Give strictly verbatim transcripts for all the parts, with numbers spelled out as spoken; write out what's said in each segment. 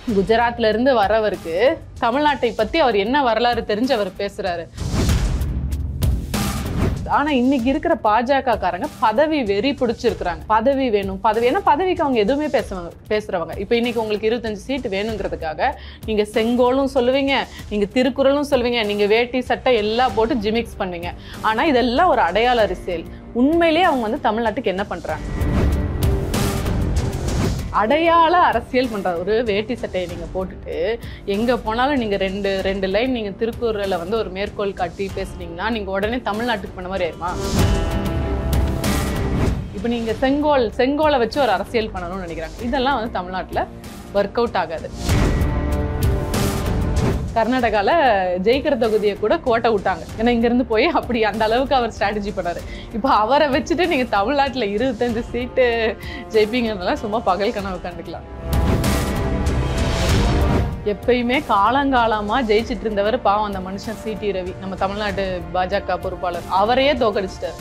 குஜராத்ல இருந்து வரவருக்கு தமிழ்நாட்டை பத்தி அவர் என்ன வரலாறு தெரிஞ்சு அவர் பேசுறாரு. ஆனா இன்னைக்கு இருக்கிற பாஜக காரங்க பதவி வெறி பிடிச்சிருக்கிறாங்க. பதவி வேணும் பதவி, ஏன்னா பதவிக்கு அவங்க எதுவுமே பேசுவாங்க பேசுறவங்க. இப்ப இன்னைக்கு உங்களுக்கு இருபத்தஞ்சு சீட்டு வேணுங்கிறதுக்காக நீங்க செங்கோலும் சொல்லுவீங்க, நீங்க திருக்குறளும் சொல்லுவீங்க, நீங்க வேட்டி சட்டை எல்லாம் போட்டு ஜிமிக்ஸ் பண்ணுவீங்க. ஆனா இதெல்லாம் ஒரு அடையாள அரசியல். உண்மையிலேயே அவங்க வந்து தமிழ்நாட்டுக்கு என்ன பண்றாங்க? அடையாள அரசியல் பண்ற ஒரு வேட்டி சட்டையை நீங்க போட்டுட்டு எங்க போனாலும் நீங்க ரெண்டு ரெண்டு லைன் நீங்க திருக்குறளை வந்து ஒரு மேற்கோள் காட்டி பேசுனீங்கன்னா நீங்க உடனே தமிழ்நாட்டுக்கு பண்ண மாதிரி ஆயிருமா? இப்ப நீங்க செங்கோல் செங்கோலை வச்சு ஒரு அரசியல் பண்ணணும்னு நினைக்கிறாங்க. இதெல்லாம் வந்து தமிழ்நாட்டுல ஒர்க் அவுட் ஆகாது. கர்நாடகால ஜெயிக்கிற தொகுதியை கூட கோட்டை விட்டாங்க. ஏன்னா இங்கிருந்து போய் அப்படி அந்த அளவுக்கு அவர் ஸ்ட்ராட்டஜி பண்ணாரு. இப்போ அவரை வச்சுட்டு நீங்க தமிழ்நாட்டுல இருபத்தஞ்சு சீட்டு ஜெயிப்பீங்கன்னால சும்மா பகல் கனவு கண்டுக்கலாம். எப்பயுமே காலங்காலமா ஜெயிச்சிட்டு இருந்தவர் பாவம் அந்த மனுஷன் சி டி ரவி, நம்ம தமிழ்நாடு பாஜக பொறுப்பாளர், அவரையே தோக்கடிச்சிட்டாரு.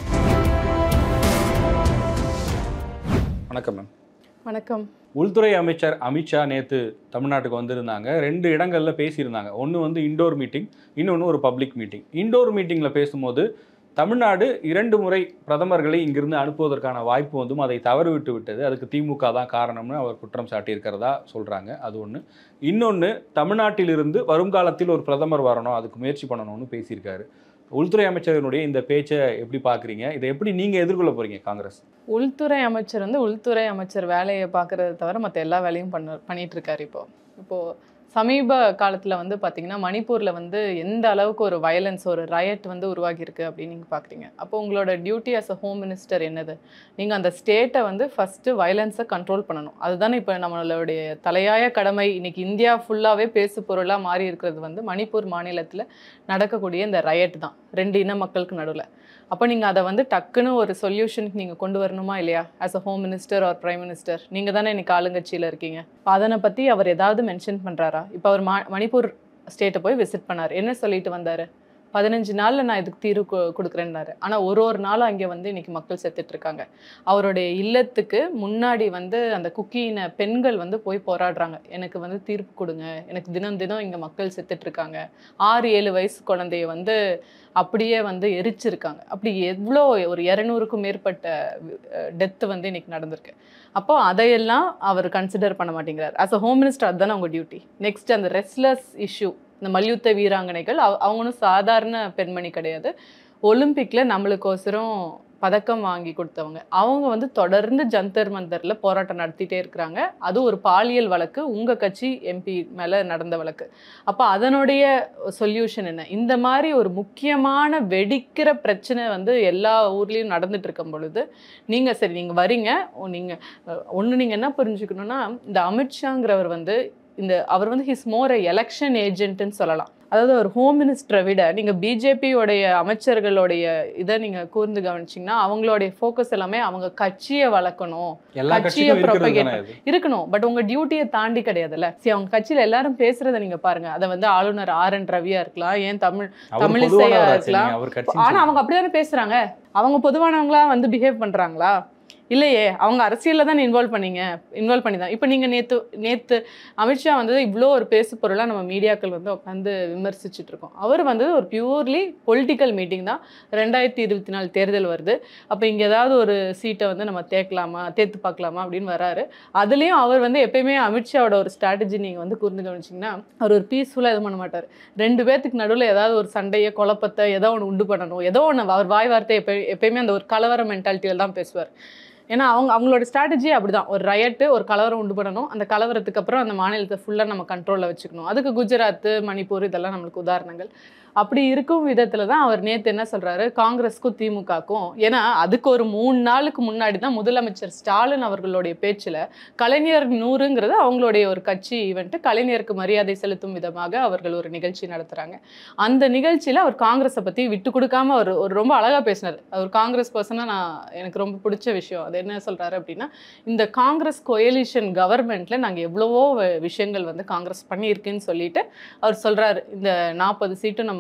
வணக்கம் மேம். வணக்கம். உள்துறை அமைச்சர் அமித்ஷா நேற்று தமிழ்நாட்டுக்கு வந்திருந்தாங்க. ரெண்டு இடங்களில் பேசியிருந்தாங்க. ஒன்று வந்து இண்டோர் மீட்டிங், இன்னொன்று ஒரு பப்ளிக் மீட்டிங். இண்டோர் மீட்டிங்கில் பேசும்போது தமிழ்நாடு இரண்டு முறை பிரதமர்களை இங்கிருந்து அனுப்புவதற்கான வாய்ப்பு வந்தும் அதை தவறு விட்டு விட்டது, அதுக்கு திமுக தான் காரணம்னு அவர் குற்றம் சாட்டியிருக்கிறதா சொல்கிறாங்க. அது ஒன்று. இன்னொன்று, தமிழ்நாட்டிலிருந்து வருங்காலத்தில் ஒரு பிரதமர் வரணும், அதுக்கு முயற்சி பண்ணணும்னு பேசியிருக்காரு. உள்துறை அமைச்சரினுடைய இந்த பேச்சை எப்படி பார்க்குறீங்க? இதை எப்படி நீங்கள் எதிர்கொள்ள போகிறீங்க காங்கிரஸ்? உள்துறை அமைச்சர் வந்து உள்துறை அமைச்சர் வேலையை பார்க்குறத தவிர மற்ற எல்லா வேலையும் பண்ண பண்ணிட்டு இருக்காரு. இப்போ இப்போது சமீப காலத்தில் வந்து பார்த்திங்கன்னா மணிப்பூரில் வந்து எந்த அளவுக்கு ஒரு வயலன்ஸ், ஒரு ரயட் வந்து உருவாகியிருக்கு அப்படின்னு நீங்கள் பார்க்குறீங்க. அப்போ உங்களோட duty as a home minister என்னது? நீங்கள் அந்த ஸ்டேட்டை வந்து ஃபஸ்ட்டு வயலன்ஸை கண்ட்ரோல் பண்ணணும். அதுதானே இப்போ நம்மளுடைய தலையாய கடமை. இன்றைக்கி இந்தியா ஃபுல்லாகவே பேசு பொருளாக மாறி இருக்கிறது வந்து மணிப்பூர் மாநிலத்தில் நடக்கக்கூடிய இந்த ரயட் தான், ரெண்டு இன மக்களுக்கு நடுவில். அப்போ நீங்கள் அதை வந்து டக்குன்னு ஒரு சொல்யூஷனுக்கு நீங்கள் கொண்டு வரணுமா இல்லையா? As a home minister or prime minister நீங்கள் தானே இன்னைக்கு ஆளுங்கட்சியில் இருக்கீங்க. இப்போ அதனை பற்றி அவர் ஏதாவது மென்ஷன் பண்ணுறாரா? இப்போ அவர் மா மணிப்பூர் ஸ்டேட்டை போய் விசிட் பண்ணார். என்ன சொல்லிட்டு வந்தார்? பதினஞ்சு நாளில் நான் இதுக்கு தீர்வு கொடுக்குறேன்னாரு. ஆனால் ஒரு ஒரு நாளும் அங்கே வந்து இன்றைக்கி மக்கள் செத்துட்ருக்காங்க. அவருடைய இல்லத்துக்கு முன்னாடி வந்து அந்த குக்கியின பெண்கள் வந்து போய் போராடுறாங்க, எனக்கு வந்து தீர்ப்பு கொடுங்க, எனக்கு தினம் தினம் இங்கே மக்கள் செத்துட்ருக்காங்க. ஆறு ஏழு வயசு குழந்தைய வந்து அப்படியே வந்து எரிச்சிருக்காங்க. அப்படி எவ்வளோ ஒரு இரநூறுக்கும் மேற்பட்ட டெத்து வந்து இன்னைக்கு நடந்திருக்கு. அப்போ அதையெல்லாம் அவர் கன்சிடர் பண்ண மாட்டேங்கிறார். ஆஸ் அ ஹோம் மினிஸ்டர் அதுதானே அவங்க டியூட்டி. நெக்ஸ்ட் அந்த ரெஸ்லர்ஸ் இஷ்யூ, இந்த மல்யுத்த வீராங்கனைகள், அவ அவங்களும் சாதாரண பெண்மணி கிடையாது. ஒலிம்பிக்கில் நம்மளுக்கோசரம் பதக்கம் வாங்கி கொடுத்தவங்க. அவங்க வந்து தொடர்ந்து ஜந்தர் மந்தரில் போராட்டம் நடத்திட்டே இருக்கிறாங்க. அது ஒரு பாலியல் வழக்கு, உங்கள் கட்சி எம்பி மேலே நடந்த வழக்கு. அப்போ அதனுடைய சொல்யூஷன் என்ன? இந்த மாதிரி ஒரு முக்கியமான வெடிக்கிற பிரச்சனை வந்து எல்லா ஊர்லேயும் நடந்துட்டு இருக்கும் பொழுது நீங்கள் சரி நீங்கள் வரீங்க, நீங்கள் ஒன்று நீங்கள் என்ன புரிஞ்சுக்கணுன்னா, இந்த அமித்ஷாங்கிறவர் வந்து இந்த அவர் வந்து ஹிஸ் மோர் எ எலெக்ஷன் ஏஜென்ட்னு சொல்லலாம். அதாவது ஒரு ஹோம் மினிஸ்டரை விட நீங்கள் பிஜேபியோடைய அமைச்சர்களுடைய இதை நீங்கள் கூர்ந்து கவனிச்சிங்கன்னா அவங்களுடைய ஃபோக்கஸ் எல்லாமே அவங்க கட்சியை வளர்க்கணும், கட்சியை ப்ரொபகேட் இருக்கணும். பட் உங்கள் டியூட்டியை தாண்டி கிடையாதுல்ல. சரி, அவங்க கட்சியில் எல்லாரும் பேசுறதை நீங்கள் பாருங்கள். அதை வந்து ஆளுநர் ஆர் என் ரவியா இருக்கலாம், ஏன் தமிழ் தமிழிசையா இருக்கலாம், ஆனால் அவங்க அப்படிதானே பேசுகிறாங்க. அவங்க பொதுவானவங்களா வந்து பிஹேவ் பண்ணுறாங்களா? இல்லையே, அவங்க அரசியலில் தான் இன்வால்வ் பண்ணீங்க இன்வால்வ் பண்ணி தான். இப்போ நீங்கள் நேற்று நேற்று அமித்ஷா வந்து இவ்வளோ ஒரு பேசு பொருளாக நம்ம மீடியாக்கள் வந்து உட்காந்து விமர்சிச்சுட்டு இருக்கோம். அவர் வந்து ஒரு பியூர்லி பொலிட்டிக்கல் மீட்டிங் தான். ரெண்டாயிரத்தி இருபத்தி நாலு தேர்தல் வருது. அப்போ இங்கே ஏதாவது ஒரு சீட்டை வந்து நம்ம தேக்கலாமா, தேர்த்து பார்க்கலாமா அப்படின்னு வராரு. அதுலேயும் அவர் வந்து எப்பயுமே அமித்ஷாவோட ஒரு ஸ்ட்ராட்டஜி நீங்கள் வந்து கூர்ந்து கவனிச்சிங்கன்னா, அவர் ஒரு பீஸ்ஃபுல்லாக எதுவும் பண்ண மாட்டார். ரெண்டு பேர்த்துக்கு நடுவில் ஏதாவது ஒரு சண்டையை, குழப்பத்தை ஏதோ ஒன்று உண்டு பண்ணணும், ஏதோ ஒன்று. அவர் வாய் வார்த்தை எப்போ எப்பயுமே அந்த ஒரு கலவர மென்டாலிட்டியில் தான் பேசுவார். ஏன்னா அவங்க அவங்களோட ஸ்ட்ராட்டஜி அப்படிதான். ஒரு ரயட்டு, ஒரு கலவரம் உண்டு பண்ணணும், அந்த கலவரத்துக்கு அப்புறம் அந்த மாநிலத்தை ஃபுல்லாக நம்ம கண்ட்ரோலில் வச்சுக்கணும். அதுக்கு குஜராத், மணிப்பூர் இதெல்லாம் நம்மளுக்கு உதாரணங்கள். அப்படி இருக்கும் விதத்தில் தான் அவர் நேற்று என்ன சொல்கிறாரு, காங்கிரஸுக்கும் திமுகக்கும். ஏன்னா அதுக்கு ஒரு மூணு நாளுக்கு முன்னாடி தான் முதலமைச்சர் ஸ்டாலின் அவர்களுடைய பேச்சில் கலைஞர் நூறுங்கிறது அவங்களுடைய ஒரு கட்சி ஈவெண்ட்டு, கலைஞருக்கு மரியாதை செலுத்தும் விதமாக அவர்கள் ஒரு நிகழ்ச்சி நடத்துகிறாங்க. அந்த நிகழ்ச்சியில் அவர் காங்கிரஸை பற்றி விட்டு கொடுக்காம அவர் ஒரு ரொம்ப அழகாக பேசினார். அவர் காங்கிரஸ் பர்சனாக நான் எனக்கு ரொம்ப பிடிச்ச விஷயம் அது என்ன சொல்கிறாரு அப்படின்னா, இந்த காங்கிரஸ் கோயலிஷன் கவர்மெண்ட்டில் நாங்கள் எவ்வளவோ விஷயங்கள் வந்து காங்கிரஸ் பண்ணியிருக்குன்னு சொல்லிட்டு அவர் சொல்கிறாரு. இந்த நாற்பது சீட்டும் நம்ம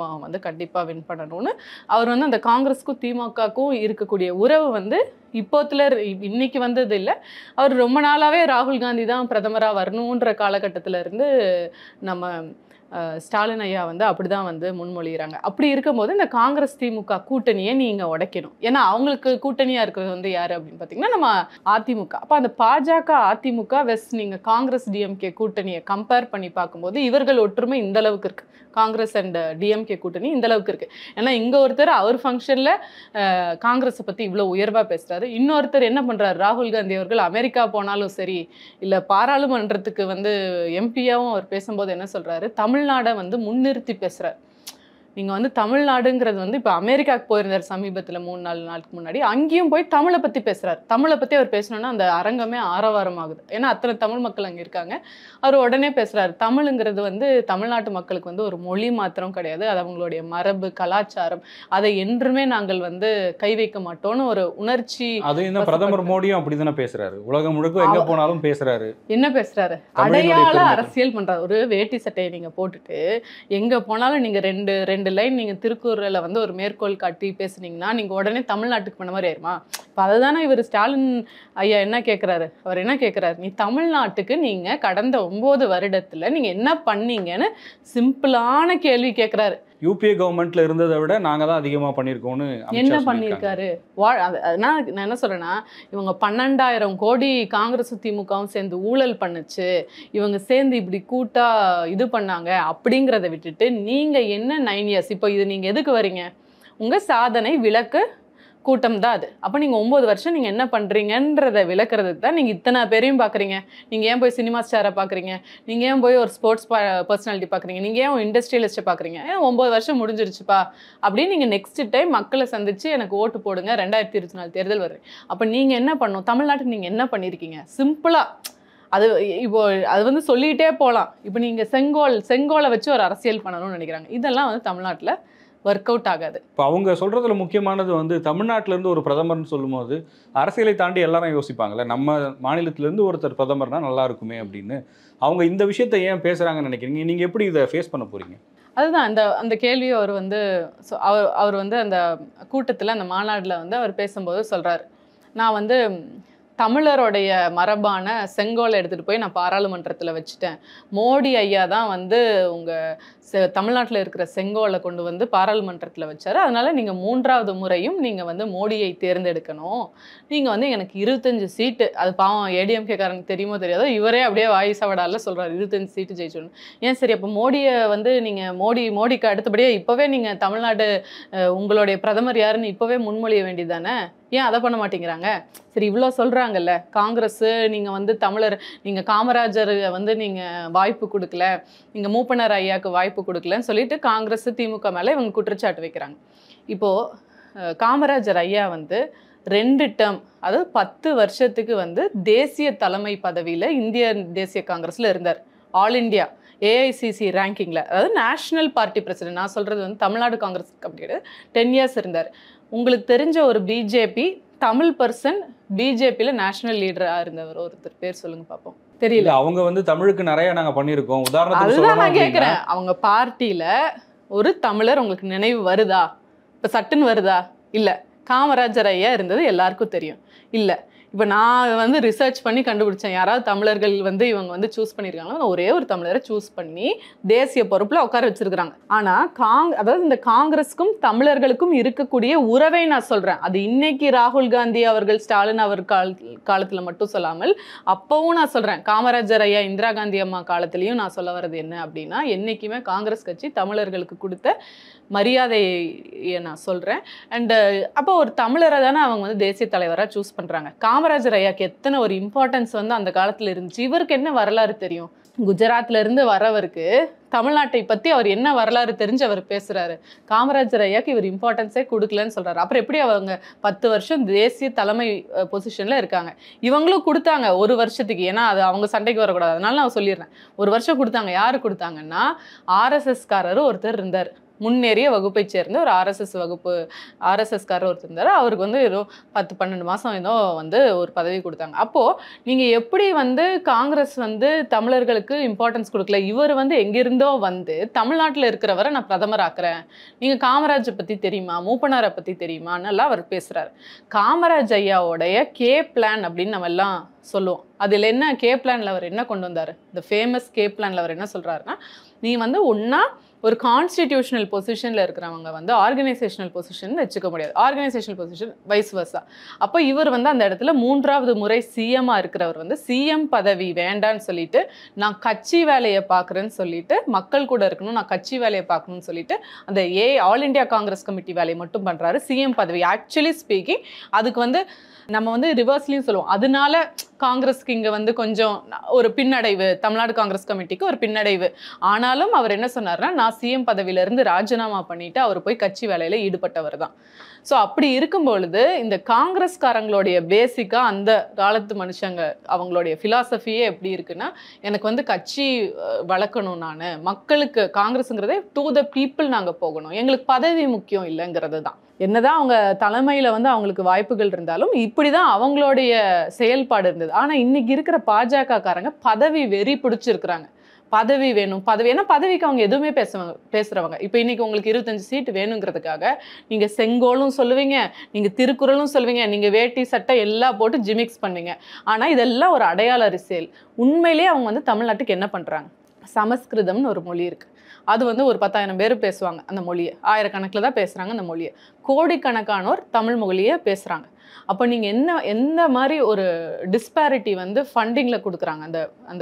வந்து கண்டிப்பாக வின் பண்ணணும்னு அவர் வந்து அந்த காங்கிரஸுக்கும் திமுகவுக்கும் இருக்கக்கூடிய உறவு வந்து இப்போத்துல இன்னைக்கு வந்தது இல்லை. அவர் ரொம்ப நாளாகவே ராகுல் காந்தி தான் பிரதமராக வரணுன்ற காலகட்டத்தில் இருந்து நம்ம ஸ்டாலின் ஐயா வந்து அப்படிதான் வந்து முன்மொழிகிறாங்க. அப்படி இருக்கும்போது இந்த காங்கிரஸ் திமுக கூட்டணியை நீங்க உடைக்கணும். ஏன்னா அவங்களுக்கு கூட்டணியா இருக்கிறது வந்து யாரு அப்படின்னு பார்த்தீங்கன்னா நம்ம அதிமுக. அப்போ அந்த பாஜக அதிமுக வெஸ் நீங்க காங்கிரஸ் டிஎம்கே கூட்டணியை கம்பேர் பண்ணி பார்க்கும்போது இவர்கள் ஒற்றுமை இந்த அளவுக்கு இருக்கு. காங்கிரஸ் அண்ட் டிஎம்கே கூட்டணி இந்த அளவுக்கு இருக்கு. ஏன்னா இங்க ஒருத்தர் அவர் ஃபங்க்ஷன்ல காங்கிரஸை பத்தி இவ்வளவு உயர்வா பேசுறாரு. இன்னொருத்தர் என்ன பண்றாரு, ராகுல் காந்தி அவர்கள் அமெரிக்கா போனாலும் சரி இல்ல பாராளுமன்றத்துக்கு வந்து எம்பியாவும் அவர் பேசும்போது என்ன சொல்றாரு, தமிழ்நாடை வந்து முன்னிறுத்தி பேசுறாரு. நீங்க வந்து தமிழ்நாடுங்கிறது வந்து இப்போ அமெரிக்காவுக்கு போயிருந்தார் சமீபத்தில் மூணு நாலு நாளுக்கு முன்னாடி. அங்கேயும் போய் தமிழை பற்றி பேசுகிறார். தமிழை பற்றி அவர் பேசணுன்னா அந்த அரங்கமே ஆரவாரம் ஆகுது. ஏன்னா அத்தனை தமிழ் மக்கள் அங்கே இருக்காங்க. அவர் உடனே பேசுகிறார். தமிழுங்கிறது வந்து தமிழ்நாட்டு மக்களுக்கு வந்து ஒரு மொழி மாத்திரம் கிடையாது, அது அவங்களுடைய மரபு கலாச்சாரம், அதை என்றுமே நாங்கள் வந்து கை வைக்க மாட்டோம்னு ஒரு உணர்ச்சி. அது இந்த பிரதமர் மோடியும் அப்படி தானே பேசுறாரு. உலகம் முழுக்க எங்கே போனாலும் பேசுறாரு. என்ன பேசுறாரு, அடையாள அரசியல் பண்றாரு. ஒரு வேட்டி சட்டையை நீங்க போட்டுட்டு எங்க போனாலும் நீங்க ரெண்டு ரெண்டு லைன் நீங்க திருக்குறளை வந்து ஒரு மேற்கோள் காட்டி பேசுனீங்கன்னா நீங்க உடனே தமிழ்நாட்டுக்கு பண்ண மாதிரி ஆயிருமா? இப்போ அதுதானே இவர் ஸ்டாலின் ஐயா என்ன கேட்குறாரு, அவர் என்ன கேட்குறாரு, நீ தமிழ்நாட்டுக்கு நீங்க கடந்த ஒன்பது வருடத்துல நீங்க என்ன பண்ணீங்கன்னு சிம்பிளான கேள்வி கேட்குறாரு. யூபிஏ கவர்மெண்ட்ல இருந்ததை விட நாங்க தான் அதிகமா பண்ணியிருக்கோம்னு என்ன பண்ணியிருக்காரு. வா நான் நான் என்ன சொல்றேன்னா, இவங்க பன்னெண்டாயிரம் கோடி காங்கிரஸ் திமுகவும் சேர்ந்து ஊழல் பண்ணுச்சு, இவங்க சேர்ந்து இப்படி கூட்டா இது பண்ணாங்க அப்படிங்கிறத விட்டுட்டு நீங்க என்ன நைன் இயர்ஸ் இப்போ இது நீங்க எதுக்கு வரீங்க, உங்க சாதனை விளக்கு கூட்டம் தான் அது. அப்போ நீங்கள் ஒம்பது வருஷம் நீங்கள் என்ன பண்ணுறீங்கன்றதை விளக்குறதுக்கு தான் நீங்கள் இத்தனை பேரையும் பார்க்குறீங்க. நீங்கள் ஏன் போய் சினிமா ஸ்டாரை பார்க்குறீங்க, நீங்கள் ஏன் போய் ஒரு ஸ்போர்ட்ஸ் பர்சனாலிட்டி பார்க்குறீங்க, நீங்கள் ஏன் இண்டஸ்ட்ரியலிஸ்ட்டை பார்க்குறீங்க, ஏன் ஒம்பது வருஷம் முடிஞ்சிருச்சுப்பா அப்படின்னு நீங்கள் நெக்ஸ்ட் டைம் மக்களை சந்திச்சு எனக்கு ஓட்டு போடுங்க, ரெண்டாயிரத்தி இருபத்தி நாலு தேர்தல் வருது. அப்போ நீங்கள் என்ன பண்ணணும், தமிழ்நாட்டுக்கு நீங்கள் என்ன பண்ணியிருக்கீங்க சிம்பிளாக அது இப்போ அது வந்து சொல்லிகிட்டே போகலாம். இப்போ நீங்கள் செங்கோல் செங்கோலை வச்சு ஒரு அரசியல் பண்ணணும்னு நினைக்கிறாங்க. இதெல்லாம் வந்து தமிழ்நாட்டில் ஒர்க் அவுட் ஆகாது. இப்போ அவங்க சொல்றதுல முக்கியமானது வந்து தமிழ்நாட்டில இருந்து ஒரு பிரதமர்னு சொல்லும்போது அரசியலை தாண்டி எல்லாரும் யோசிப்பாங்கல்ல, நம்ம மாநிலத்திலேருந்து ஒருத்தர் பிரதமர்னா நல்லா இருக்குமே அப்படின்னு. அவங்க இந்த விஷயத்தை ஏன் பேசுறாங்கன்னு நினைக்கிறீங்க? நீங்க எப்படி இதை ஃபேஸ் பண்ண போறீங்க? அதுதான் அந்த அந்த கேள்வியை அவர் வந்து அவர் அவர் வந்து அந்த கூட்டத்தில் அந்த மாநாட்டில் வந்து அவர் பேசும்போது சொல்றாரு, நான் வந்து தமிழருடைய மரபான செங்கோலை எடுத்துகிட்டு போய் நான் பாராளுமன்றத்தில் வச்சுட்டேன். மோடி ஐயா தான் வந்து உங்கள் செ தமிழ்நாட்டில் இருக்கிற செங்கோலை கொண்டு வந்து பாராளுமன்றத்தில் வச்சார். அதனால் நீங்கள் மூன்றாவது முறையும் நீங்கள் வந்து மோடியை தேர்ந்தெடுக்கணும். நீங்கள் வந்து எனக்கு இருபத்தஞ்சு சீட்டு, அது பாவம் ஏடிஎம்கேக்காரனுக்கு தெரியுமோ தெரியாதோ இவரே அப்படியே வாய் சவடால சொல்கிறார் இருபத்தஞ்சு சீட்டு ஜெயிச்சோன்னு. ஏன் சரி அப்போ மோடியை வந்து நீங்கள் மோடி மோடிக்கு அடுத்தபடியாக இப்போவே நீங்கள் தமிழ்நாடு உங்களுடைய பிரதமர் யாருன்னு இப்போவே முன்மொழிய வேண்டியது தானே, ஏன் அதை பண்ண மாட்டேங்கிறாங்க? சரி இவ்வளோ சொல்கிறாங்கல்ல, காங்கிரஸ் நீங்கள் வந்து தமிழர், நீங்கள் காமராஜர் வந்து நீங்கள் வாய்ப்பு கொடுக்கல, நீங்கள் மூப்பனார் ஐயாவுக்கு வாய்ப்பு கொடுக்கலன்னு சொல்லிட்டு காங்கிரஸ் திமுக மேலே இவங்க குற்றச்சாட்டு வைக்கிறாங்க. இப்போது காமராஜர் ஐயா வந்து ரெண்டு டேர்ம், அதாவது பத்து வருஷத்துக்கு வந்து தேசிய தலைமை பதவியில் இந்திய தேசிய காங்கிரஸில் இருந்தார். ஆல் இண்டியா ஏஐசிசி ரேங்கிங்கில், அதாவது நேஷ்னல் பார்ட்டி பிரசிடென்ட், நான் சொல்கிறது வந்து தமிழ்நாடு காங்கிரஸ் அப்படிங்கிறது டென் இயர்ஸ் இருந்தார். உங்களுக்கு தெரிஞ்ச ஒரு பிஜேபி தமிழ் பர்சன் பிஜேபியில் நேஷனல் லீடராக இருந்தவர் ஒருத்தர் பேர் சொல்லுங்க பார்ப்போம். தெரியல. அவங்க வந்து தமிழுக்கு நிறைய நாங்கள் பண்ணியிருக்கோம். உதாரணத்துக்கு அதுதான் நான் கேட்குறேன், அவங்க பார்ட்டியில் ஒரு தமிழர் உங்களுக்கு நினைவு வருதா? இப்போ சட்டுன்னு வருதா? இல்லை. காமராஜர் ஐயா இருந்தது எல்லாருக்கும் தெரியும். இல்லை, இப்போ நான் வந்து ரிசர்ச் பண்ணி கண்டுபிடிச்சேன் யாராவது தமிழர்கள் வந்து இவங்க வந்து சூஸ் பண்ணியிருக்காங்க, ஒரே ஒரு தமிழரை சூஸ் பண்ணி தேசிய பொறுப்பில் உட்கார வச்சிருக்கிறாங்க. ஆனால் காங் அதாவது இந்த காங்கிரஸுக்கும் தமிழர்களுக்கும் இருக்கக்கூடிய உறவை நான் சொல்கிறேன். அது இன்னைக்கு ராகுல் காந்தி அவர்கள் ஸ்டாலின் அவர் கால காலத்தில் மட்டும் சொல்லாமல் அப்போவும் நான் சொல்கிறேன், காமராஜர் ஐயா இந்திரா காந்தி அம்மா காலத்துலேயும் நான் சொல்ல வர்றது என்ன அப்படின்னா, என்றைக்குமே காங்கிரஸ் கட்சி தமிழர்களுக்கு கொடுத்த மரியாதையை நான் சொல்கிறேன். அண்டு அப்போ ஒரு தமிழரை தானே அவங்க வந்து தேசிய தலைவராக சூஸ் பண்ணுறாங்க. காமராஜர் ஐயாக்கு எத்தனை ஒரு இம்பார்ட்டன்ஸ் வந்து அந்த காலத்தில் இருந்துச்சு. இவருக்கு என்ன வரலாறு தெரியும்? குஜராத்ல இருந்து வரவருக்கு தமிழ்நாட்டை பற்றி அவர் என்ன வரலாறு தெரிஞ்சு அவர் பேசுகிறாரு. காமராஜர் ஐயாக்கு இவர் இம்பார்ட்டன்ஸே கொடுக்கலன்னு சொல்கிறாரு. அப்புறம் எப்படி அவங்க பத்து வருஷம் தேசிய தலைமை பொசிஷனில் இருக்காங்க? இவங்களும் கொடுத்தாங்க ஒரு வருஷத்துக்கு, ஏன்னா அது அவங்க சண்டைக்கு வரக்கூடாது, அதனால நான் சொல்லிடுறேன். ஒரு வருஷம் கொடுத்தாங்க. யார் கொடுத்தாங்கன்னா ஆர்எஸ்எஸ்காரர் ஒருத்தர் இருந்தார், முன்னேறிய வகுப்பை சேர்ந்த ஒரு ஆர்எஸ்எஸ் வகுப்பு ஆர்எஸ்எஸ்காரர் ஒருத்தர் இருந்தார். அவருக்கு வந்து ஏதோ பத்து பன்னெண்டு மாதம் ஏதோ வந்து ஒரு பதவி கொடுத்தாங்க. அப்போது நீங்கள் எப்படி வந்து காங்கிரஸ் வந்து தமிழர்களுக்கு இம்பார்ட்டன்ஸ் கொடுக்கல, இவர் வந்து எங்கிருந்தோ வந்து தமிழ்நாட்டில் இருக்கிறவரை நான் பிரதமர் ஆக்குறேன், நீங்கள் காமராஜை பற்றி தெரியுமா, மூப்பனாரை பற்றி தெரியுமான்னெல்லாம் அவர் பேசுகிறார். காமராஜ் ஐயாவோடைய கே பிளான் அப்படின்னு நம்ம எல்லாம் சொல்லுவோம். அதில் என்ன கே பிளானில் அவர் என்ன கொண்டு வந்தார், இந்த ஃபேமஸ் கே பிளானில் அவர் என்ன சொல்கிறாருன்னா, நீ வந்து ஒன்றா ஒரு கான்ஸ்டிடியூஷனல் பொசிஷனில் இருக்கிறவங்க வந்து ஆர்கனைசேஷனல் பொசிஷன் வச்சுக்க முடியாது, ஆர்கனைசேஷனல் பொசிஷன் வைஸ் வர்சா. அப்போ இவர் வந்து அந்த இடத்துல மூன்றாவது முறை சிஎம்மாக இருக்கிறவர் வந்து சிஎம் பதவி வேண்டான்னு சொல்லிட்டு நான் கட்சி வேலையை பார்க்குறேன்னு சொல்லிட்டு மக்கள் கூட இருக்கணும், நான் கட்சி வேலையை பார்க்கணும்னு சொல்லிட்டு அந்த a all India Congress committee வேலையை மட்டும் பண்ணுறாரு. சிஎம் பதவி ஆக்சுவலி ஸ்பீக்கிங் அதுக்கு வந்து நம்ம வந்து ரிவர்ஸ்லையும் சொல்லுவோம், அதனால காங்கிரஸ்க்கு இங்கே வந்து கொஞ்சம் ஒரு பின்னடைவு, தமிழ்நாடு காங்கிரஸ் கமிட்டிக்கு ஒரு பின்னடைவு. ஆனாலும் அவர் என்ன சொன்னார்னா, நான் சிஎம் பதவியிலேருந்து ராஜினாமா பண்ணிட்டு அவர் போய் கட்சி வேலையில் ஈடுபட்டவர் தான். ஸோ அப்படி இருக்கும் பொழுது இந்த காங்கிரஸ்காரங்களுடைய பேசிக்காக அந்த காலத்து மனுஷங்க அவங்களுடைய ஃபிலாசபியே எப்படி இருக்குன்னா, எனக்கு வந்து கட்சி வளர்க்கணும், நான் மக்களுக்கு காங்கிரஸுங்கிறதே டு த பீப்புள் நாங்கள் போகணும், எங்களுக்கு பதவி முக்கியம் இல்லைங்கிறது தான். என்னதான் அவங்க தலைமையில் வந்து அவங்களுக்கு வாய்ப்புகள் இருந்தாலும் இப்படி தான் அவங்களுடைய செயல்பாடு இருந்தது. ஆனால் இன்னைக்கு இருக்கிற பாஜக காரங்க பதவி வெறி பிடிச்சிருக்கிறாங்க, பதவி வேணும் பதவி, ஏன்னா பதவிக்கு அவங்க எதுவுமே பேசுவாங்க பேசுகிறவங்க. இப்போ இன்னைக்கு உங்களுக்கு இருபத்தஞ்சு சீட்டு வேணுங்கிறதுக்காக நீங்கள் செங்கோலும் சொல்லுவீங்க, நீங்கள் திருக்குறளும் சொல்லுவீங்க, நீங்கள் வேட்டி சட்டை எல்லாம் போட்டு ஜிமிக்ஸ் பண்ணுவீங்க. ஆனால் இதெல்லாம் ஒரு அடையாள அரசியல். உண்மையிலேயே அவங்க வந்து தமிழ்நாட்டுக்கு என்ன பண்ணுறாங்க, சமஸ்கிருதம்னு ஒரு மொழி இருக்குது, அது வந்து ஒரு பத்தாயிரம் பேர் பேசுவாங்க அந்த மொழியை, ஆயிரக்கணக்கில் தான் பேசுகிறாங்க அந்த மொழியை, கோடிக்கணக்கானோர் தமிழ் மொழியை பேசுகிறாங்க. அப்போ நீங்கள் என்ன எந்த மாதிரி ஒரு டிஸ்பாரிட்டி வந்து ஃபண்டிங்கில் கொடுக்குறாங்க, அந்த அந்த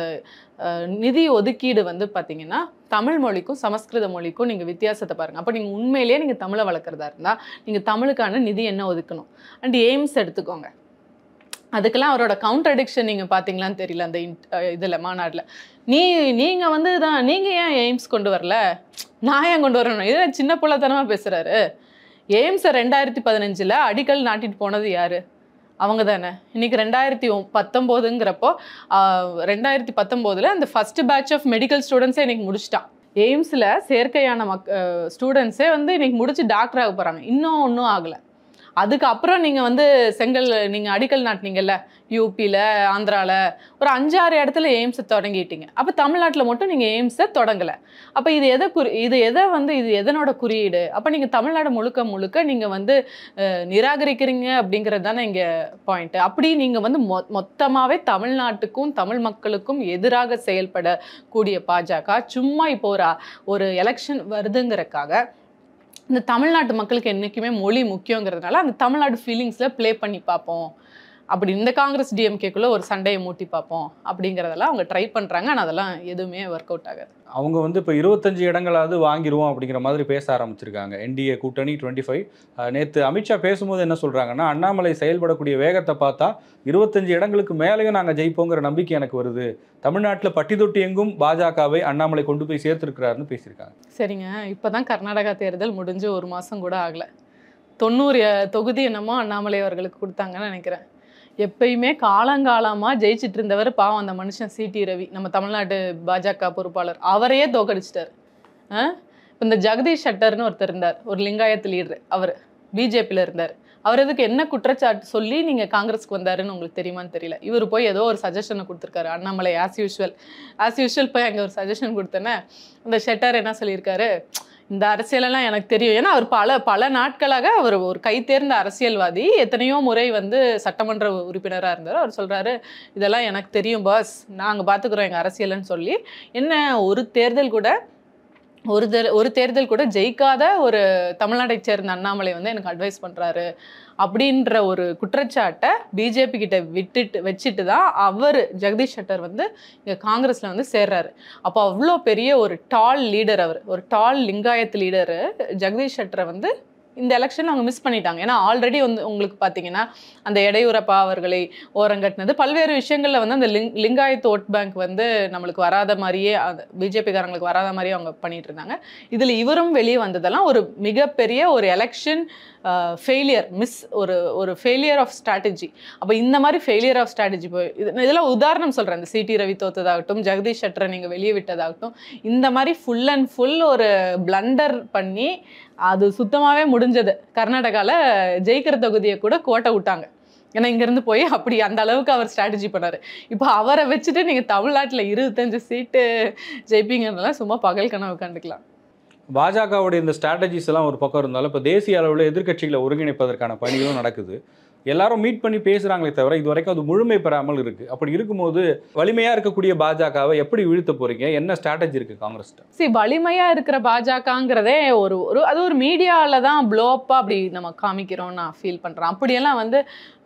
நிதி ஒதுக்கீடு வந்து பார்த்தீங்கன்னா தமிழ் மொழிக்கும் சமஸ்கிருத மொழிக்கும் நீங்கள் வித்தியாசத்தை பாருங்கள். அப்போ நீங்கள் உண்மையிலேயே நீங்கள் தமிழை வளர்க்குறதா இருந்தால் நீங்கள் தமிழுக்கான நிதி என்ன ஒதுக்கணும். அண்ட் எய்ம்ஸ் எடுத்துக்கோங்க, அதுக்கெல்லாம் அவரோட கவுண்டரடிக்ஷன் நீங்கள் பார்த்தீங்களான்னு தெரியல அந்த இதில் மாநாட்டில். நீ நீங்கள் வந்து தான் நீங்கள் ஏன் எய்ம்ஸ் கொண்டு வரல, நான் ஏன் கொண்டு வரணும், இதில் சின்ன பிள்ளைத்தனமாக பேசுகிறாரு. எய்ம்ஸை ரெண்டாயிரத்தி பதினஞ்சில் அடிக்கல் நாட்டிட்டு போனது யார், அவங்க தானே. இன்றைக்கி ரெண்டாயிரத்தி பத்தொம்போதுங்கிறப்போ ரெண்டாயிரத்தி பத்தொம்போதில் அந்த ஃபஸ்ட்டு பேட்ச் ஆஃப் மெடிக்கல் ஸ்டூடெண்ட்ஸே இன்றைக்கி முடிச்சிட்டான். எய்ம்ஸில் செயற்கையான மக் ஸ்டூடெண்ட்ஸே வந்து இன்றைக்கி முடிச்சு டாக்டர் ஆக போகிறாங்க, இன்னும் ஒன்றும் ஆகலை. அதுக்கப்புறம் நீங்கள் வந்து செங்கல் நீங்கள் அடிக்கல் நாட்டினீங்கல்ல யூபியில் ஆந்திராவில் ஒரு அஞ்சாறு இடத்துல எய்ம்ஸை தொடங்கிட்டீங்க. அப்போ தமிழ்நாட்டில் மட்டும் நீங்கள் எய்ம்ஸை தொடங்கலை. அப்போ இது எதை குறி இது எதை வந்து இது எதனோட குறியீடு. அப்போ நீங்கள் தமிழ்நாடு முழுக்க முழுக்க நீங்கள் வந்து நிராகரிக்கிறீங்க அப்படிங்கிறது தானே இங்கே பாயிண்ட்டு. அப்படி நீங்கள் வந்து மொ மொத்தமாகவே தமிழ்நாட்டுக்கும் தமிழ் மக்களுக்கும் எதிராக செயல்படக்கூடிய பாஜக சும்மா இப்போ ஒரு ஒரு எலெக்ஷன் வருதுங்கிறக்காக இந்த தமிழ்நாட்டு மக்களுக்கு என்றைக்குமே மொழி முக்கியங்கிறதுனால அந்த தமிழ்நாடு ஃபீலிங்ஸில் ப்ளே பண்ணி பார்ப்போம், அப்படி இந்த காங்கிரஸ் டிஎம்கேக்குள்ளே ஒரு சண்டையை மூட்டி பார்ப்போம் அப்படிங்கிறதெல்லாம் அவங்க ட்ரை பண்ணுறாங்க. ஆனால் அதெல்லாம் எதுவுமே ஒர்க் அவுட் ஆகாது. அவங்க வந்து இப்போ இருபத்தஞ்சு இடங்களாவது வாங்கிடுவோம் அப்படிங்கிற மாதிரி பேச ஆரம்பிச்சிருக்காங்க. என்டிஏ கூட்டணி டுவெண்ட்டி ஃபைவ். நேற்று அமித்ஷா பேசும்போது என்ன சொல்கிறாங்கன்னா, அண்ணாமலை செயல்படக்கூடிய வேகத்தை பார்த்தா இருபத்தஞ்சு இடங்களுக்கு மேலேயும் நாங்கள் ஜெயிப்போங்கிற நம்பிக்கை எனக்கு வருது, தமிழ்நாட்டில் பட்டி தொட்டி எங்கும் பாஜகவை அண்ணாமலை கொண்டு போய் சேர்த்துருக்கிறாருன்னு பேசியிருக்காங்க. சரிங்க, இப்போ தான் கர்நாடகா தேர்தல் முடிஞ்சு ஒரு மாதம் கூட ஆகலை, தொண்ணூறு தொகுதி என்னமோ அண்ணாமலை அவர்களுக்கு கொடுத்தாங்கன்னு நினைக்கிறேன். எப்பயுமே காலங்காலமாக ஜெயிச்சிட்டு இருந்தவர் பாவம் அந்த மனுஷன் சிடி ரவி, நம்ம தமிழ்நாடு பாஜக பொறுப்பாளர், அவரையே தோக்கடிச்சிட்டார். இப்போ இந்த ஜெகதீஷ் ஷட்டர்னு ஒருத்தர் இருந்தார், ஒரு லிங்காயத் லீடர், அவர் பிஜேபியில் இருந்தார். அவர் இதுக்கு என்ன குற்றச்சாட்டு சொல்லி நீங்கள் காங்கிரஸ்க்கு வந்தாருன்னு உங்களுக்கு தெரியுமான்னு தெரியல. இவர் போய் ஏதோ ஒரு சஜஷனை கொடுத்துருக்காரு, Annamalai as usual as usual போய் அங்கே ஒரு சஜஷன் கொடுத்தேன்னே இந்த ஷட்டர் என்ன சொல்லியிருக்காரு, இந்த அரசியலெல்லாம் எனக்கு தெரியும். ஏன்னா அவர் பல பல நாட்களாக அவர் ஒரு கை தேர்ந்த அரசியல்வாதி, எத்தனையோ முறை வந்து சட்டமன்ற உறுப்பினராக இருந்தார். அவர் சொல்கிறாரு, இதெல்லாம் எனக்கு தெரியும் பாஸ், நாங்கள் பார்த்துக்குறோம் எங்கள் அரசியல்னு சொல்லி. என்ன ஒரு தேர்தல் கூட ஒரு தே ஒரு தேர்தல் கூட ஜெயிக்காத ஒரு தமிழ்நாட்டை சேர்ந்த அண்ணாமலை வந்து எனக்கு அட்வைஸ் பண்ணுறாரு அப்படின்ற ஒரு குற்றச்சாட்டை பிஜேபி கிட்ட விட்டுட்டு வச்சுட்டு தான் அவர் ஜெகதீஷ் ஷட்டர் வந்து இங்கே காங்கிரஸில் வந்து சேர்றாரு. அப்போ அவ்வளோ பெரிய ஒரு டால் லீடர், அவர் ஒரு டால் லிங்காயத் லீடரு ஜெகதீஷ் ஷட்டரை வந்து இந்த எலெக்ஷன் அவங்க மிஸ் பண்ணிட்டாங்க. ஏன்னா ஆல்ரெடி வந்து உங்களுக்கு பார்த்தீங்கன்னா அந்த எடையூரப்பா அவர்களை ஓரங்கட்டினது பல்வேறு விஷயங்களில் வந்து அந்த லிங் லிங்காயத் ஓட் பேங்க் வந்து நம்மளுக்கு வராத மாதிரியே அது பிஜேபிக்காரங்களுக்கு வராத மாதிரியே அவங்க பண்ணிட்டு இருந்தாங்க. இதில் இவரும் வெளியே வந்ததெல்லாம் ஒரு மிகப்பெரிய ஒரு எலெக்ஷன் ஃபெயிலியர் மிஸ் ஒரு ஒரு ஃபெயிலியர் ஆஃப் ஸ்ட்ராட்டஜி. அப்போ இந்த மாதிரி ஃபெயிலியர் ஆஃப் ஸ்ட்ராட்டஜி போய் இது இதெல்லாம் உதாரணம் சொல்கிறேன். இந்த சிடி ரவி தோத்ததாகட்டும், ஜெகதீஷ் ஷெட்டரை நீங்கள் வெளியே விட்டதாகட்டும், இந்த மாதிரி ஃபுல் அண்ட் ஃபுல் ஒரு பிளண்டர் பண்ணி அது சுத்தமாகவே முடிஞ்சது. கர்நாடகாவில் ஜெயிக்கிற தொகுதியை கூட கோட்டை விட்டாங்க. ஏன்னா இங்கேருந்து போய் அப்படி அந்த அளவுக்கு அவர் ஸ்ட்ராட்டஜி பண்ணார். இப்போ அவரை வச்சுட்டு நீங்கள் தமிழ்நாட்டில் இருபத்தஞ்சு சீட்டு ஜெயிப்பீங்கன்னால சும்மா பகல் கனவு கண்டுக்கலாம். பாஜகவுடைய இந்த ஸ்ட்ராட்டஜிஸ் எல்லாம் ஒரு பக்கம் இருந்தாலும் இப்போ தேசிய அளவில் எதிர்க்கட்சிகளை ஒருங்கிணைப்பதற்கான பணிகளும் நடக்குது. எல்லாரும் மீட் பண்ணி பேசுகிறாங்களே தவிர இது வரைக்கும் அது முழுமை பெறாமல் இருக்குது. அப்படி இருக்கும்போது வலிமையாக இருக்கக்கூடிய பாஜகவை எப்படி வீழ்த்த போகிறீங்க? என்ன ஸ்ட்ராட்டஜி இருக்குது காங்கிரஸ்ட்ட? சரி, வலிமையாக இருக்கிற பாஜகங்கிறதே ஒரு ஒரு அது ஒரு மீடியாவில் தான் ப்ளோப்பாக அப்படி நம்ம காமிக்கிறோம்னு நான் ஃபீல் பண்ணுறேன். அப்படியெல்லாம் வந்து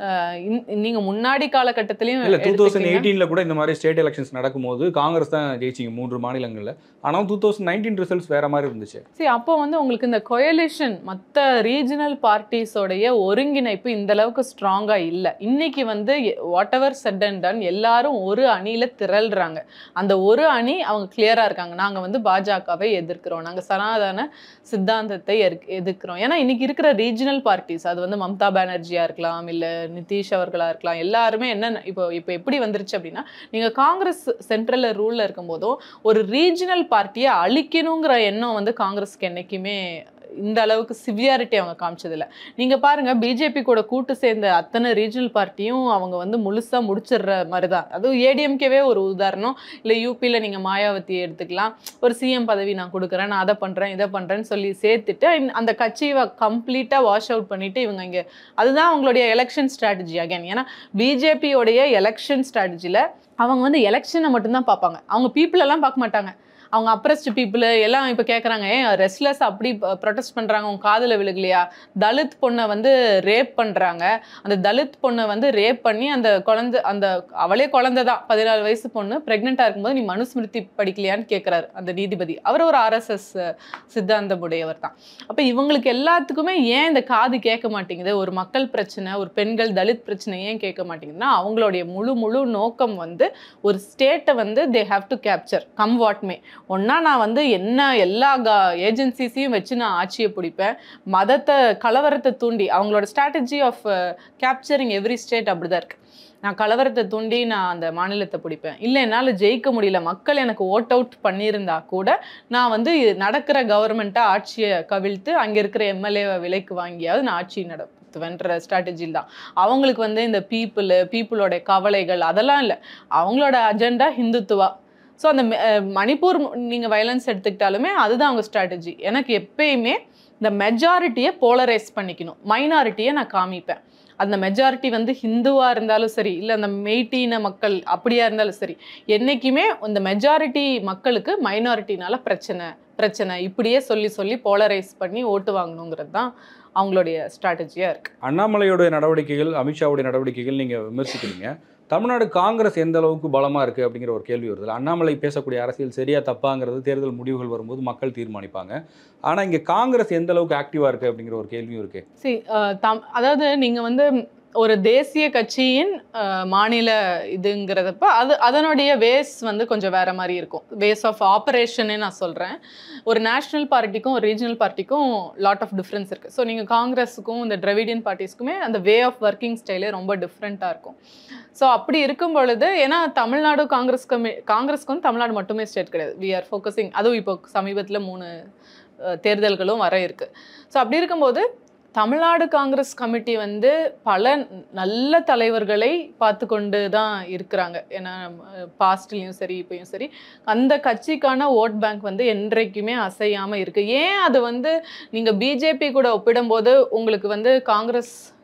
நீங்கள் முன்னாடி காலகட்டத்திலையும் இல்லை டூ தௌசண்ட் எயிட்டீனில் கூட இந்த மாதிரி ஸ்டேட் எலெக்ஷன்ஸ் நடக்கும்போது காங்கிரஸ் தான் ஜெயிச்சிங்க மூன்று மாநிலங்களில். ஆனால் டூ தௌசண்ட் நைன்டீன் ரிசல்ட்ஸ் வேறு மாதிரி இருந்துச்சு. சரி, அப்போ வந்து உங்களுக்கு இந்த கொயலிஷன் மற்ற ரீஜனல் பார்ட்டிஸோடைய ஒருங்கிணைப்பு இந்த அளவுக்கு ஸ்ட்ராங்காக இல்லை. இன்னைக்கு வந்து whatever said and done எல்லாரும் ஒரு அணியில் திரள்றாங்க. அந்த ஒரு அணி அவங்க கிளியராக இருக்காங்க. நாங்கள் வந்து பாஜகவை எதிர்க்கிறோம், நாங்கள் சனாதன சித்தாந்தத்தை எதிர்க்கிறோம். ஏன்னா இன்னைக்கு இருக்கிற ரீஜனல் பார்ட்டிஸ் அது வந்து மம்தா பானர்ஜியாக இருக்கலாம், இல்லை நிதிஷ் அவர்களாக இருக்கலாம், எல்லாருமே என்ன இப்போ இப்போ எப்படி வந்துருச்சு அப்படின்னா, நீங்கள் காங்கிரஸ் சென்ட்ரலில் ரூலில் இருக்கும்போதும் ஒரு ரீஜனல் பார்ட்டியை அழிக்கணுங்கிற எண்ணம் வந்து காங்கிரஸ்க்கு என்னைக்குமே இந்த அளவுக்கு சிவியாரிட்டி அவங்க காமிச்சதில்லை. நீங்கள் பாருங்கள், பிஜேபி கூட கூட்டு சேர்ந்த அத்தனை ரீஜனல் பார்ட்டியும் அவங்க வந்து முழுசாக முடிச்சிடுற மாதிரி தான். அதுவும் ஏடிஎம்கேவே ஒரு உதாரணம். இல்லை யூபியில் நீங்கள் மாயாவதியை எடுத்துக்கலாம். ஒரு சிஎம் பதவி நான் கொடுக்குறேன், நான் அதை பண்ணுறேன் இதை பண்ணுறேன்னு சொல்லி சேர்த்துட்டு அந்த கட்சியை கம்ப்ளீட்டாக வாஷ் அவுட் பண்ணிவிட்டு இவங்க இங்கே அதுதான் அவங்களுடைய எலெக்ஷன் ஸ்ட்ராட்டஜி அகைன். ஏன்னா பிஜேபியோடைய எலெக்ஷன் ஸ்ட்ராட்டஜியில் அவங்க வந்து எலெக்ஷனை மட்டும்தான் பார்ப்பாங்க, அவங்க பீப்புளெல்லாம் பார்க்க மாட்டாங்க. அவங்க அப்ரெஸ்டு பீப்புள் எல்லாம் இப்போ கேட்குறாங்க, ஏன் ரெஸ்ட்லெஸ் அப்படி ப்ரொடெஸ்ட் பண்ணுறாங்க, அவங்க காதில் விழுகலையா? தலித் பொண்ணை வந்து ரேப் பண்ணுறாங்க. அந்த தலித் பொண்ணை வந்து ரேப் பண்ணி அந்த குழந்தை அந்த அவளே குழந்தை தான் பதினாலு வயசு பொண்ணு ப்ரெக்னெண்ட்டாக இருக்கும்போது நீ மனுஸ்மிருதி படிக்கலையான்னு கேட்குறாரு அந்த நீதிபதி. அவர் ஒரு ஆர்எஸ்எஸ் சித்தாந்தம் உடையவர் தான். அப்போ இவங்களுக்கு எல்லாத்துக்குமே ஏன் இந்த காது கேட்க மாட்டேங்குது? ஒரு மக்கள் பிரச்சனை, ஒரு பெண்கள் தலித் பிரச்சனை ஏன் கேட்க மாட்டேங்குதுன்னா, அவங்களுடைய முழு முழு நோக்கம் வந்து ஒரு ஸ்டேட்டை வந்து they have to capture come what may. ஒன்னா நான் வந்து என்ன எல்லா ஏஜென்சிஸையும் வச்சு நான் ஆட்சியை பிடிப்பேன், மதத்தை கலவரத்தை தூண்டி அவங்களோட strategy of capturing every state அப்படிதான் இருக்கு. நான் கலவரத்தை தூண்டி நான் அந்த மாநிலத்தை பிடிப்பேன், இல்லை என்னால் ஜெயிக்க முடியல, மக்கள் எனக்கு ஓட் அவுட் பண்ணியிருந்தா கூட நான் வந்து நடக்கிற கவர்மெண்ட்டை ஆட்சியை கவிழ்த்து அங்கே இருக்கிற எம்எல்ஏவை விலைக்கு வாங்கியாவது நான் ஆட்சி நடத்துவேன்ற ஸ்ட்ராட்டஜியில் தான். அவங்களுக்கு வந்து இந்த பீப்புள் பீப்புளோட கவலைகள் அதெல்லாம் இல்லை, அவங்களோட அஜெண்டா ஹிந்துத்துவா. ஸோ அந்த மணிப்பூர் நீங்கள் வயலன்ஸ் எடுத்துக்கிட்டாலுமே அதுதான் அவங்க ஸ்ட்ராட்டஜி. எனக்கு எப்பயுமே இந்த மெஜாரிட்டியை போலரைஸ் பண்ணிக்கணும், மைனாரிட்டியை நான் காமிப்பேன். அந்த மெஜாரிட்டி வந்து ஹிந்துவாக இருந்தாலும் சரி, இல்லை அந்த மெய்ட்டின மக்கள் அப்படியா இருந்தாலும் சரி, என்றைக்குமே இந்த மெஜாரிட்டி மக்களுக்கு மைனாரிட்டினால பிரச்சனை பிரச்சனை இப்படியே சொல்லி சொல்லி போலரைஸ் பண்ணி ஓட்டு வாங்கணுங்கிறது தான் அவங்களுடைய ஸ்ட்ராட்டஜியாக இருக்குது. அண்ணாமலையோட நடவடிக்கைகள், அமித்ஷாவுடைய நடவடிக்கைகள் நீங்கள் விமர்சிக்கிறீங்க. தமிழ்நாடு காங்கிரஸ் எந்த அளவுக்கு பலமாக இருக்குது அப்படிங்கிற ஒரு கேள்வி வருது. அண்ணாமலை பேசக்கூடிய அரசியல் சரியா தப்பாங்கிறது தேர்தல் முடிவுகள் வரும்போது மக்கள் தீர்மானிப்பாங்க. ஆனால் இங்கே காங்கிரஸ் எந்த அளவுக்கு ஆக்டிவாக இருக்குது அப்படிங்கிற ஒரு கேள்வியும் இருக்குது. சரி, தம் அதாவது நீங்கள் வந்து ஒரு தேசிய கட்சியின் மாநில இதுங்கிறதப்ப அது அதனுடைய வேஸ் வந்து கொஞ்சம் வேற மாதிரி இருக்கும். வேஸ் ஆஃப் ஆப்ரேஷனே நான் சொல்கிறேன். ஒரு நேஷ்னல் பார்ட்டிக்கும் ஒரு ரீஜனல் பார்ட்டிக்கும் லாட் ஆஃப் டிஃப்ரென்ஸ் இருக்குது. ஸோ நீங்கள் காங்கிரஸுக்கும் இந்த திராவிடியன் பார்ட்டிஸ்க்குமே அந்த வே ஆஃப் ஒர்க்கிங் ஸ்டைலே ரொம்ப டிஃப்ரெண்ட்டாக இருக்கும். ஸோ அப்படி இருக்கும் பொழுது, ஏன்னா தமிழ்நாடு காங்கிரஸ் கமி காங்கிரஸ்க்கு வந்து தமிழ்நாடு மட்டுமே ஸ்டேட் கிடையாது. வி ஆர் ஃபோக்கஸிங், அதுவும் இப்போ சமீபத்தில் மூணு தேர்தல்களும் வர இருக்குது. ஸோ அப்படி இருக்கும்போது தமிழ்நாடு காங்கிரஸ் கமிட்டி வந்து பல நல்ல தலைவர்களை பார்த்து கொண்டு தான் இருக்கிறாங்க. ஏன்னா பாஸ்ட்லேயும் சரி இப்பயும் சரி அந்த கட்சிக்கான ஓட் பேங்க் வந்து என்றைக்குமே அசையாமல் இருக்குது. ஏன் அது வந்து நீங்கள் பிஜேபி கூட ஒப்பிடும்போது உங்களுக்கு வந்து காங்கிரஸ்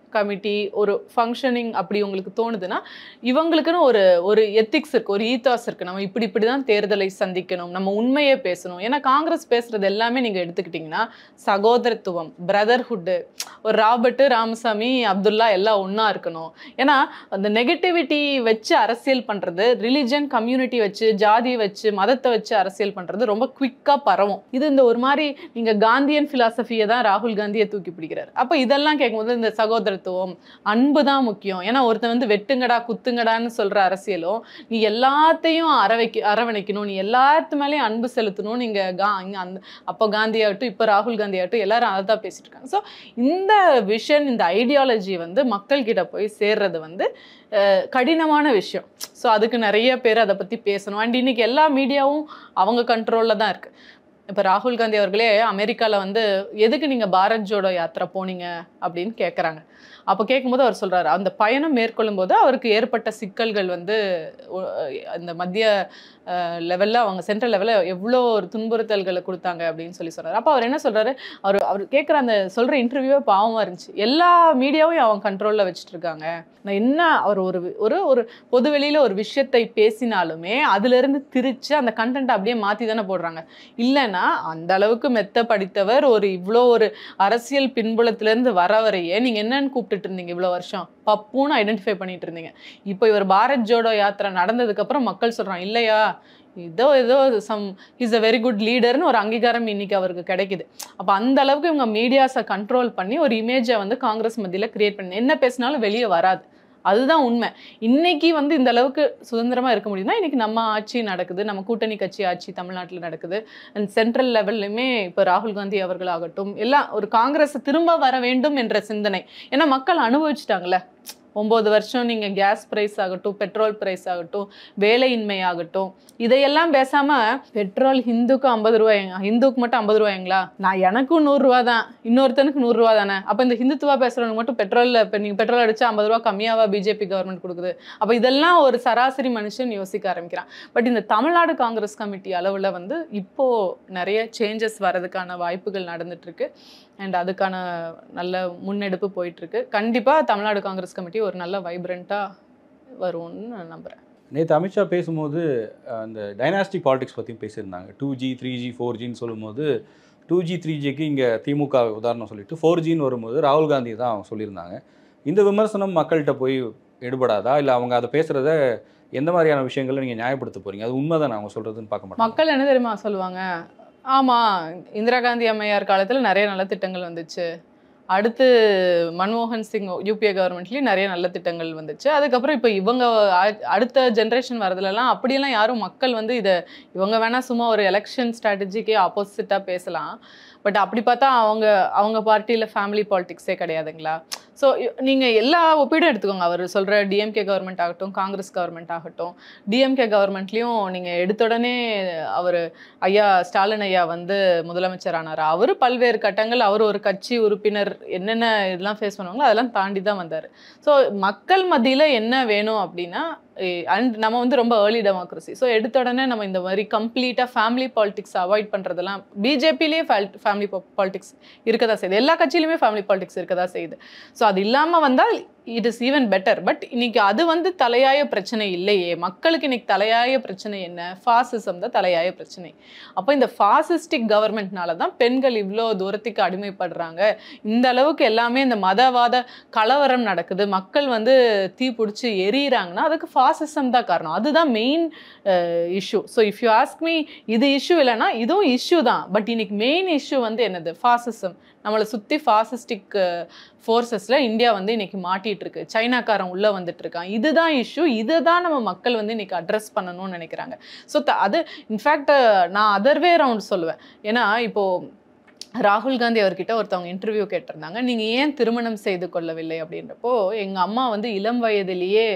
கமிட்டி ஒரு ஃபங்க்ஷனிங் அப்படி உங்களுக்கு தோணுதுன்னா இவங்களுக்குன்னு ஒரு ஒரு எத்திக்ஸ் இருக்குது, ஒரு ஈத்தாஸ் இருக்குது. நம்ம இப்படி இப்படி தான் தேர்தலை சந்திக்கணும், நம்ம உண்மையே பேசணும். ஏன்னா காங்கிரஸ் பேசுகிறது எல்லாமே நீங்கள் எடுத்துக்கிட்டிங்கன்னா சகோதரத்துவம், பிரதர்ஹுட்டு, ஒரு ராபர்ட்டு, ராமசாமி, அப்துல்லா எல்லாம் ஒன்றா இருக்கணும். ஏன்னா அந்த நெகட்டிவிட்டி வச்சு அரசியல் பண்ணுறது, ரிலிஜன் கம்யூனிட்டி வச்சு, ஜாதியை வச்சு, மதத்தை வச்சு அரசியல் பண்ணுறது ரொம்ப குவிக்காக பரவும். இது இந்த ஒரு மாதிரி நீங்கள் காந்தியன் ஃபிலாசபியை தான் ராகுல் காந்தியை தூக்கி பிடிக்கிறார். அப்போ இதெல்லாம் கேட்கும்போது இந்த சகோதரத்துவம், அன்பு தான் முக்கியம். ஏன்னா ஒருத்தன் வந்து வெட்டுங்கடா குத்துங்கடான்னு சொல்ற அரசியலும் நீ எல்லாத்தையும் அரவைக்கு அரவணைக்கணும், நீ எல்லாத்து மேலேயும் அன்பு செலுத்தணும். நீங்க கா இங்க அந்த அப்போ காந்தி ஆகட்டும், இப்போ ராகுல் காந்தி ஆகட்டும், எல்லாரும் அதை தான் பேசிட்டு இருக்காங்க. ஸோ இந்த விஷன், இந்த ஐடியாலஜி வந்து மக்கள் கிட்ட போய் சேர்றது வந்து கடினமான விஷயம். ஸோ அதுக்கு நிறைய பேர் அதை பற்றி பேசணும். அண்ட் இன்னைக்கு எல்லா மீடியாவும் அவங்க கண்ட்ரோலில் தான் இருக்கு. இப்போ ராகுல் காந்தி அவர்களே அமெரிக்காவில் வந்து எதுக்கு நீங்கள் பாரத் ஜோடோ யாத்திரை போனீங்க அப்படின்னு கேட்குறாங்க. அப்போ கேட்கும்போது அவர் சொல்கிறாரு, அந்த பயணம் மேற்கொள்ளும் போது அவருக்கு ஏற்பட்ட சிக்கல்கள் வந்து இந்த மத்திய லெவலில், அவங்க சென்ட்ரல் லெவலில் எவ்வளோ ஒரு துன்புறுத்தல்களை கொடுத்தாங்க அப்படின்னு சொல்லி சொல்கிறார். அப்போ அவர் என்ன சொல்கிறாரு, அவர் அவர் கேட்குற அந்த சொல்கிற இன்டர்வியூவே பாவமாக இருந்துச்சு. எல்லா மீடியாவும் அவங்க கண்ட்ரோலில் வச்சுட்டு இருக்காங்க. நான் என்ன அவர் ஒரு ஒரு ஒரு பொது வெளியில் ஒரு விஷயத்தை பேசினாலுமே அதிலிருந்து திரிச்சு அந்த கண்டென்ட்டை அப்படியே மாற்றி தானே போடுறாங்க. இல்லைன்னா அந்த அளவுக்கு மெத்த படித்தவர், ஒரு இவ்வளோ ஒரு அரசியல் பின்புலத்திலேருந்து வரவரையே நீங்கள் என்னன்னு கூப்பிட்டுட்டு இருந்தீங்க இவ்வளோ வருஷம், பப்புன்னு ஐடென்டிஃபை பண்ணிட்டு இருந்தீங்க. இப்போ இவர் பாரத் ஜோடோ யாத்திரை நடந்ததுக்கப்புறம் மக்கள் சொல்கிறாங்க, இல்லையா இதோ ஏதோ some is a very good லீடர்னு ஒரு அங்கீகாரம் இன்னைக்கு அவருக்கு கிடைக்குது. அப்போ அந்த அளவுக்கு இவங்க மீடியாஸை கண்ட்ரோல் பண்ணி ஒரு இமேஜை வந்து காங்கிரஸ் மத்தியில் கிரியேட் பண்ணி என்ன பேசினாலும் வெளியே வராது. அதுதான் உண்மை. இன்னைக்கு வந்து இந்த அளவுக்கு சுதந்திரமா இருக்க முடியும்னா இன்னைக்கு நம்ம ஆட்சி நடக்குது, நம்ம கூட்டணி கட்சி ஆட்சி தமிழ்நாட்டில் நடக்குது. அண்ட் சென்ட்ரல் லெவல்லையுமே இப்போ ராகுல் காந்தி அவர்களாகட்டும் எல்லாம் ஒரு காங்கிரஸ் திரும்ப வர வேண்டும் என்ற சிந்தனை. ஏன்னா மக்கள் அனுபவிச்சுட்டாங்கல்ல, ஒம்பது வருஷம் நீங்கள் கேஸ் ப்ரைஸ் ஆகட்டும், பெட்ரோல் ப்ரைஸ் ஆகட்டும், வேலையின்மை ஆகட்டும், இதையெல்லாம் பேசாமல் பெட்ரோல் ஹிந்துக்கு ஐம்பது ரூபாய்ங்க, ஹிந்துக்கு மட்டும் ஐம்பது ரூபாய்ங்களா, நான் எனக்கும் நூறுரூவா தான், இன்னொருத்தனுக்கு நூறுரூவா தானே, அப்போ இந்த ஹிந்துத்துவா பேசுகிறவங்க மட்டும் பெட்ரோலில் இப்போ நீங்கள் பெட்ரோல் அடித்தா ஐம்பது ரூபா கம்மியாவா பிஜேபி கவர்மெண்ட் கொடுக்குது. அப்போ இதெல்லாம் ஒரு சராசரி மனுஷன் யோசிக்க ஆரம்பிக்கிறான். பட் இந்த தமிழ்நாடு காங்கிரஸ் கமிட்டி அளவில் வந்து இப்போது நிறைய சேஞ்சஸ் வரதுக்கான வாய்ப்புகள் நடந்துட்டுருக்கு. அண்ட் அதுக்கான நல்ல முன்னெடுப்பு போயிட்டுருக்கு. கண்டிப்பாக தமிழ்நாடு காங்கிரஸ் கமிட்டி ஒரு நல்ல வைப்ரண்ட்டாக வரும்னு நான் நம்புகிறேன். நேற்று அமித்ஷா பேசும்போது அந்த டைனாஸ்டிக் பாலிடிக்ஸ் பற்றியும் பேசியிருந்தாங்க. Two G three G four ஜின்னு சொல்லும்போது டூ ஜி த்ரீ ஜிக்கு இங்கே திமுக உதாரணம் சொல்லிட்டு ஃபோர் ஜின்னு வரும்போது ராகுல் காந்தி தான் அவங்க சொல்லியிருந்தாங்க. இந்த விமர்சனம் மக்கள்கிட்ட போய் எடுபடாதா, இல்லை அவங்க அதை பேசுகிறத எந்த மாதிரியான விஷயங்களை நீங்கள் நியாயப்படுத்த போகிறீங்க? அது உண்மை தான் அவங்க சொல்கிறதுன்னு பார்க்க மாட்டோம். மக்கள் என்ன தெரியுமா சொல்லுவாங்க, ஆமாம் இந்திரா காந்தி அம்மையார் காலத்தில் நிறைய நல்ல திட்டங்கள் வந்துச்சு, அடுத்து மன்மோகன் சிங் யூபிஏ கவர்மெண்ட்லேயும் நிறைய நல்ல திட்டங்கள் வந்துச்சு, அதுக்கப்புறம் இப்போ இவங்க அடுத்த ஜென்ரேஷன் வரதுலலாம் அப்படியெல்லாம் யாரும் மக்கள் வந்து இதை இவங்க வேணால் சும்மா ஒரு எலெக்ஷன் ஸ்ட்ராட்டஜிக்கே ஆப்போசிட்டாக பேசலாம். பட் அப்படி பார்த்தா அவங்க அவங்க பார்ட்டியில் ஃபேமிலி பாலிடிக்ஸே கிடையாதுங்களா? ஸோ நீங்கள் எல்லா ஒப்பீடும் எடுத்துக்கோங்க. அவர் சொல்கிற டிஎம்கே கவர்மெண்ட் ஆகட்டும், காங்கிரஸ் கவர்மெண்ட் ஆகட்டும், டிஎம்கே கவர்மெண்ட்லேயும் நீங்கள் எடுத்த உடனே அவர் ஐயா ஸ்டாலின் ஐயா வந்து முதலமைச்சர் ஆனார். அவர் பல்வேறு கட்டங்கள், அவர் ஒரு கட்சி உறுப்பினர் என்னென்ன இதெல்லாம் ஃபேஸ் பண்ணுவாங்களோ அதெல்லாம் தாண்டி தான் வந்தார். ஸோ மக்கள் மத்தியில் என்ன வேணும் அப்படின்னா, அண்ட் நம்ம வந்து ரொம்ப ஏர்லி டெமோக்ரஸி. ஸோ எடுத்த உடனே நம்ம இந்த மாதிரி கம்ப்ளீட்டாக ஃபேமிலி பாலிடிக்ஸ் அவாய்ட் பண்ணுறதெல்லாம், பிஜேபிலேயே ஃபேமிலி பாலிடிக்ஸ் இருக்க தான் செய்யுது, எல்லா கட்சியிலுமே ஃபேமிலி பாலிடிக்ஸ் இருக்க தான் செய்யுது. ஸோ அது இல்லாமல் வந்தால் it is even better. But இன்னைக்கு அது வந்து தலையாய பிரச்சனை இல்லையே. மக்களுக்கு இன்னைக்கு தலையாய பிரச்சனை என்ன? ஃபாசிசம் தான் தலையாய பிரச்சனை. அப்போ இந்த ஃபாசிஸ்டிக் கவர்மெண்ட்னால தான் பெண்கள் இவ்வளோ தூரத்துக்கு அடிமைப்படுறாங்க, இந்த அளவுக்கு எல்லாமே இந்த மதவாத கலவரம் நடக்குது, மக்கள் வந்து தீ பிடிச்சி எரியிறாங்கன்னா அதுக்கு ஃபாசிசம் தான் காரணம். அதுதான் main issue. So if you ask me, இது இஷ்யூ இல்லைன்னா இதுவும் இஷ்யூ தான். பட் இன்னைக்கு மெயின் இஷ்யூ வந்து என்னது? ஃபாசிசம். நம்மளை சுற்றி ஃபாசிஸ்டிக் ஃபோர்ஸஸில் இந்தியா வந்து இன்றைக்கி மாட்டிகிட்டு இருக்கு, சைனாக்காரன் உள்ளே வந்துட்டு இருக்கான். இதுதான் இஷ்யூ. இதை தான் நம்ம மக்கள் வந்து இன்றைக்கி அட்ரஸ் பண்ணணும்னு நினைக்கிறாங்க. ஸோ அது இன்ஃபேக்ட் நான் அதர்வே ரவுண்ட் சொல்லுவேன். ஏன்னா இப்போது ராகுல் காந்தி அவர்கிட்ட ஒருத்தவங்க இன்டர்வியூ கேட்டிருந்தாங்க, நீங்கள் ஏன் திருமணம் செய்து கொள்ளவில்லை அப்படின்றப்போ, எங்கள் அம்மா வந்து இளம் வயதிலேயே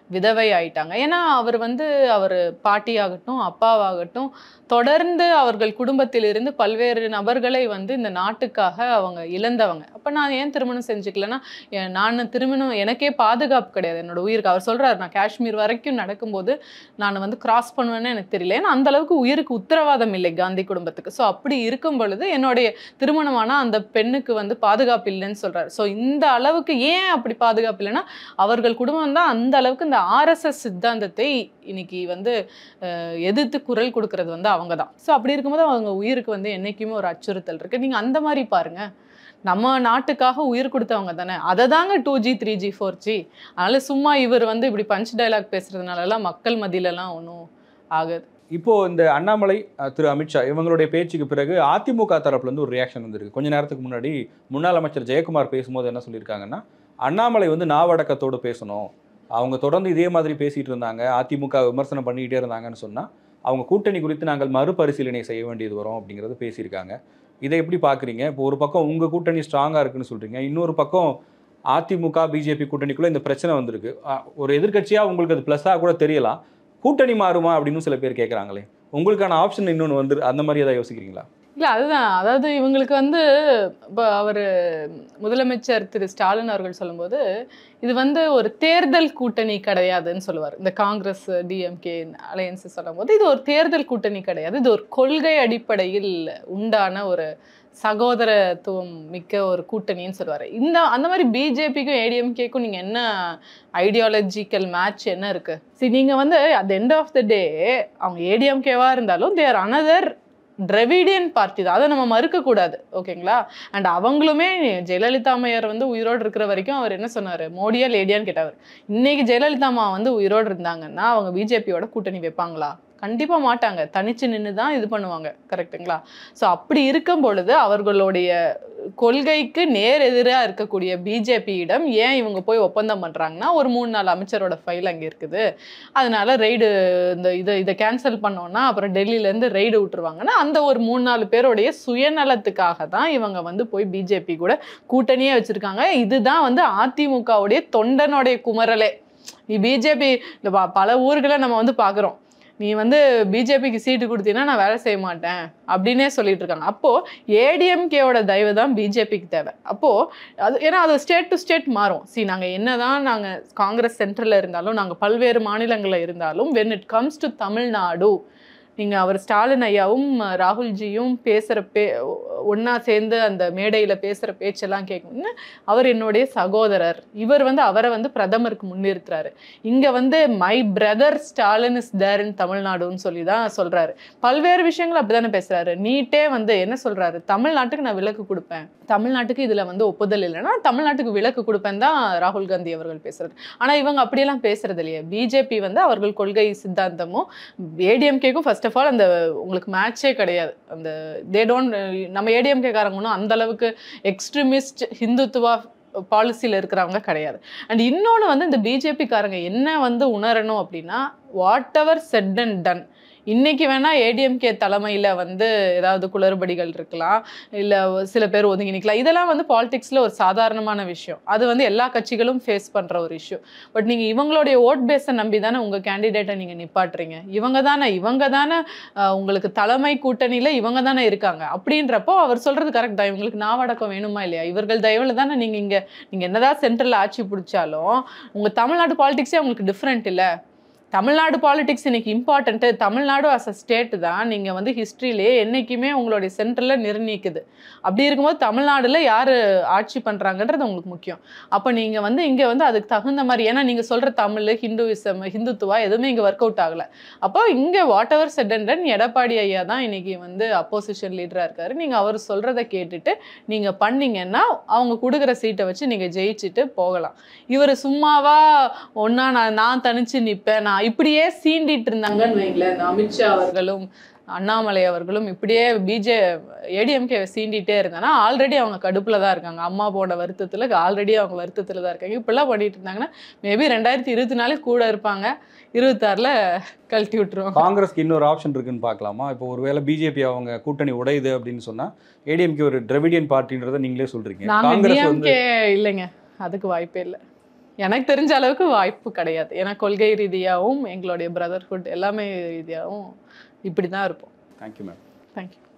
விதவை ஆயிட்டாங்க. ஏன்னா அவர் வந்து அவர் பாட்டியாகட்டும் அப்பாவாகட்டும் தொடர்ந்து அவர்கள் குடும்பத்திலிருந்து பல்வேறு நபர்களை வந்து இந்த நாட்டுக்காக அவங்க இழந்தவங்க. அப்போ நான் ஏன் திருமணம் செஞ்சுக்கலன்னா நான் திருமணம் எனக்கே பாதுகாப்பு கிடையாது என்னோட உயிருக்கு. அவர் சொல்றாரு நான் காஷ்மீர் வரைக்கும் நடக்கும்போது நான் வந்து கிராஸ் பண்ணுவேன்னு எனக்கு தெரியல. ஏன்னா அந்த அளவுக்கு உயிருக்கு உத்தரவாதம் இல்லை காந்தி குடும்பத்துக்கு. ஸோ அப்படி இருக்கும் பொழுது என்னுடைய திருமணமான அந்த பெண்ணுக்கு வந்து பாதுகாப்பு இல்லைன்னு சொல்றாரு. ஸோ இந்த அளவுக்கு ஏன் அப்படி பாதுகாப்பு இல்லைன்னா அவர்கள் குடும்பம் தான் அந்த அளவுக்கு இந்த ஆர்எஸ்எஸ் சித்தாந்தத்தை இன்னைக்கு வந்து எதிர்த்து குரல் கொடுக்கறது வந்து அவங்க தான். ஸோ அப்படி இருக்கும்போது அவங்க உயிருக்கு வந்து என்னைக்குமே ஒரு அச்சுறுத்தல் இருக்கு. நீங்க அந்த மாதிரி பாருங்க, நம்ம நாட்டுக்காக உயிர் கொடுத்தவங்க தானே. அதை தாங்க two G three G four G. அதனால சும்மா இவர் வந்து இப்படி பஞ்ச் டைலாக் பேசுறதுனாலலாம் மக்கள் மத்தியிலலாம் ஒன்றும் ஆகுது. இப்போ இந்த அண்ணாமலை திரு அமித்ஷா இவங்களுடைய பேச்சுக்கு பிறகு அதிமுக தரப்புல இருந்து ஒரு ரியாக்ஷன் வந்துருக்கு. கொஞ்ச நேரத்துக்கு முன்னாடி முன்னாள் அமைச்சர் ஜெயக்குமார் பேசும்போது என்ன சொல்லியிருக்காங்கன்னா, அண்ணாமலை வந்து நாவடக்கத்தோடு பேசணும், அவங்க தொடர்ந்து இதே மாதிரி பேசிட்டு இருந்தாங்க, அதிமுக விமர்சனம் பண்ணிக்கிட்டே இருந்தாங்கன்னு சொன்னால் அவங்க கூட்டணி குறித்து நாங்கள் மறுபரிசீலனை செய்ய வேண்டியது வரும் அப்படிங்கிறது பேசியிருக்காங்க. இதை எப்படி பார்க்குறீங்க? இப்போ ஒரு பக்கம் உங்கள் கூட்டணி ஸ்ட்ராங்காக இருக்குன்னு சொல்கிறீங்க, இன்னொரு பக்கம் அதிமுக பிஜேபி கூட்டணிக்குள்ளே இந்த பிரச்சனை வந்திருக்கு. ஒரு எதிர்க்கட்சியாக உங்களுக்கு அது ப்ளஸ்ஸாக கூட தெரியலாம், கூட்டணி மாறுமா அப்படின்னு சில பேர் கேட்குறாங்களே, உங்களுக்கான ஆப்ஷன் இன்னொன்று வந்து அந்த மாதிரி ஏதாவது யோசிக்கிறீங்களா? இல்லை அதுதான், அதாவது இவங்களுக்கு வந்து இப்போ அவர் முதலமைச்சர் திரு ஸ்டாலின் அவர்கள் சொல்லும்போது இது வந்து ஒரு தேர்தல் கூட்டணி கிடையாதுன்னு சொல்லுவார். இந்த காங்கிரஸ் டிஎம்கே அலையன்ஸ் சொல்லும் போது இது ஒரு தேர்தல் கூட்டணி கிடையாது, இது ஒரு கொள்கை அடிப்படையில் உண்டான ஒரு சகோதரத்துவம் மிக்க ஒரு கூட்டணின்னு சொல்லுவார். இந்த அந்த மாதிரி பிஜேபிக்கும் ஏடிஎம்கேக்கும் நீங்கள் என்ன ஐடியாலஜிக்கல் மேட்ச் என்ன இருக்குது? சரி, நீங்கள் வந்து at the end of the day அவங்க ஏடிஎம்கேவாக இருந்தாலும் தேர் அனதர் திராவிடியன் பார்ட்டி தான், அதை நம்ம மறுக்கக்கூடாது. ஓகேங்களா? அண்ட் அவங்களுமே ஜெயலலிதா அம்மையார் வந்து உயிரோடு இருக்கிற வரைக்கும் அவர் என்ன சொன்னார், மோடியா லேடியான்னு கேட்டவர். இன்னைக்கு ஜெயலலிதா அம்மா வந்து உயிரோடு இருந்தாங்கன்னா அவங்க பிஜேபியோட கூட்டணி வைப்பாங்களா? கண்டிப்பாக மாட்டாங்க, தனிச்சு நின்று தான் இது பண்ணுவாங்க. கரெக்டுங்களா? ஸோ அப்படி இருக்கும் பொழுது அவர்களுடைய கொள்கைக்கு நேர் எதிராக இருக்கக்கூடிய பிஜேபியிடம் ஏன் இவங்க போய் ஒப்பந்தம் பண்ணுறாங்கன்னா, ஒரு மூணு நாலு அமைச்சரோட ஃபைல் அங்கே இருக்குது, அதனால ரெய்டு இந்த இதை இதை கேன்சல் பண்ணோன்னா அப்புறம் டெல்லியிலேருந்து ரெய்டு விட்டுருவாங்கன்னா அந்த ஒரு மூணு நாலு பேருடைய சுயநலத்துக்காக தான் இவங்க வந்து போய் பிஜேபி கூட கூட்டணியே வச்சுருக்காங்க. இதுதான் வந்து அதிமுகவுடைய தொண்டனுடைய குமரலே. நீ பிஜேபி பல ஊர்களை நம்ம வந்து பார்க்குறோம், நீ வந்து பிஜேபிக்கு சீட்டு கொடுத்தீங்கன்னா நான் வேலை செய்ய மாட்டேன் அப்படின்னே சொல்லிட்டு இருக்காங்க. அப்போது ஏடிஎம்கேவோட தயவு தான் பிஜேபிக்கு தேவை. அப்போது அது ஏன்னா அது ஸ்டேட் டு ஸ்டேட் மாறும். சி நாங்கள் என்ன தான் நாங்கள் காங்கிரஸ் சென்ட்ரலில் இருந்தாலும் நாங்கள் பல்வேறு மாநிலங்களில் இருந்தாலும் when it comes to Tamil Nadu, நீங்கள் அவர் ஸ்டாலின் ஐயாவும் ராகுல்ஜியும் பேசுகிற பே ஒன்றா சேர்ந்து அந்த மேடையில் பேசுகிற பேச்செல்லாம் கேட்கணும்னு, அவர் என்னுடைய சகோதரர், இவர் வந்து அவரை வந்து பிரதமருக்கு முன்னிறுத்துறாரு. இங்கே வந்து my brother Stalin is there in தமிழ்நாடுன்னு சொல்லி தான் சொல்கிறாரு. பல்வேறு விஷயங்கள் அப்படி தானே பேசுகிறாரு. நீட்டே வந்து என்ன சொல்கிறாரு, தமிழ்நாட்டுக்கு நான் விலக்கு கொடுப்பேன், தமிழ்நாட்டுக்கு இதில் வந்து ஒப்புதல் இல்லைன்னா தமிழ்நாட்டுக்கு விலக்கு கொடுப்பேன் தான் ராகுல் காந்தி அவர்கள் பேசுகிறார். ஆனால் இவங்க அப்படியெல்லாம் பேசுறது இல்லையே. பிஜேபி வந்து அவர்கள் கொள்கை சித்தாந்தமும் ஏடிஎம்கேக்கும் ஃபர்ஸ்ட் ஆஃப் ஆல் அந்த உங்களுக்கு மேட்சே கிடையாது. அந்த தே டோன்ட் நம்ம ஏடிஎம்கே காரங்க ஒன்றும் அந்த அளவுக்கு எக்ஸ்ட்ரீமிஸ்ட் ஹிந்துத்துவா பாலிசியில் இருக்கிறவங்க கிடையாது. அண்ட் இன்னொன்று வந்து இந்த பிஜேபி காரங்க என்ன வந்து உணரணும் அப்படின்னா, whatever said and done, இன்னைக்கு வேணா ஏடிஎம்கே தலைமையில் வந்து ஏதாவது குளறுபடிகள் இருக்கலாம், இல்லை சில பேர் ஒதுங்கி நிற்கலாம், இதெல்லாம் வந்து பாலிடிக்ஸில் ஒரு சாதாரணமான விஷயம், அது வந்து எல்லா கட்சிகளும் ஃபேஸ் பண்ணுற ஒரு இஷ்யூ. பட் நீங்கள் இவங்களுடைய ஓட் பேஸை நம்பி தானே உங்கள் கேண்டிடேட்டை நீங்கள் நிப்பாட்டுறீங்க. இவங்க தானே இவங்க தானே உங்களுக்கு தலைமை கூட்டணியில் இவங்க தானே இருக்காங்க. அப்படின்றப்போ அவர் சொல்கிறது கரெக்ட் தான், இவங்களுக்கு நாவடக்கம் வேணுமா இல்லையா? இவர்கள் தயவில் தானே நீங்கள் இங்கே நீங்கள் என்னதான் சென்ட்ரலில் ஆட்சி பிடிச்சாலும் உங்கள் தமிழ்நாடு பாலிடிக்ஸே உங்களுக்கு டிஃப்ரெண்ட் இல்லை. தமிழ்நாடு பாலிடிக்ஸ் இன்னைக்கு important. Tamil Nadu as a state தான் நீங்கள் வந்து ஹிஸ்ட்ரியிலே என்றைக்குமே உங்களுடைய சென்ட்ரலில் நிர்ணயிக்குது. அப்படி இருக்கும்போது தமிழ்நாடுல யார் ஆட்சி பண்ணுறாங்கன்றது உங்களுக்கு முக்கியம். அப்போ நீங்கள் வந்து இங்கே வந்து அதுக்கு தகுந்த மாதிரி, ஏன்னா நீங்கள் சொல்கிற தமிழ் ஹிந்துவிசம் ஹிந்துத்துவா எதுவுமே இங்கே ஒர்க் அவுட் ஆகலை. அப்போ இங்கே whatever said and done Edappadi ஐயா தான் இன்னைக்கு வந்து அப்போசிஷன் லீடராக இருக்காரு. நீங்கள் அவர் சொல்கிறத கேட்டுட்டு நீங்கள் பண்ணீங்கன்னா அவங்க கொடுக்குற சீட்டை வச்சு நீங்கள் ஜெயிச்சுட்டு போகலாம். இவர் சும்மாவா ஒன்றா நான் நான் தனிச்சு நிற்பேன் நான் இப்படியே சீண்டிட்டு இருந்தாங்கன்னு வைங்களேன். இந்த அமித்ஷா அவர்களும் அண்ணாமலை அவர்களும் இப்படியே பிஜே ஏடிஎம்கே சீண்டிகிட்டே இருந்தாங்கன்னா ஆல்ரெடி அவங்க கடுப்பில் தான் இருக்காங்க. அம்மா போட வருத்தத்தில் ஆல்ரெடி அவங்க வருத்தத்தில் தான் இருக்காங்க. இப்படிலாம் பண்ணிட்டு இருந்தாங்கன்னா மேபி ரெண்டாயிரத்தி இருபத்தி நாலு கூட இருப்பாங்க, இருபத்தாறில் கழட்டி விட்டுருவாங்க. காங்கிரஸ்க்கு இன்னொரு ஆப்ஷன் இருக்குன்னு பார்க்கலாமா? இப்போ ஒருவேளை பிஜேபி அவங்க கூட்டணி உடையுது அப்படின்னு சொன்னால் ஏடிஎம்கே ஒரு திராவிடியன் பார்ட்டின்றதை நீங்களே சொல்கிறீங்க. நாங்கள் டிஎம்கே இல்லைங்க, அதுக்கு வாய்ப்பே இல்லை. எனக்கு தெரிஞ்ச அளவுக்கு வாய்ப்பு கிடையாது. ஏன்னா கொள்கை ரீதியாகவும் எங்களுடைய பிரதர்ஹுட் எல்லாமே ரீதியாகவும் இப்படி தான் இருப்போம். Thank you ma'am. தேங்க்யூ.